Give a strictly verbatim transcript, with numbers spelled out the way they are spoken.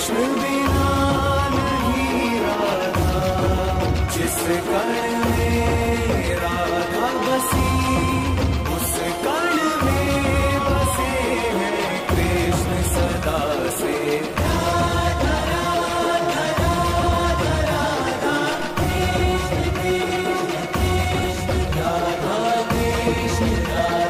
कृष्ण बिना नहीं राधा, जिस कण में राधा बसी उस कण में बसे हैं कृष्ण सदा से। राधा राधा राधा राधा कृष्ण कृष्ण कृष्ण राधा कृष्ण राधा।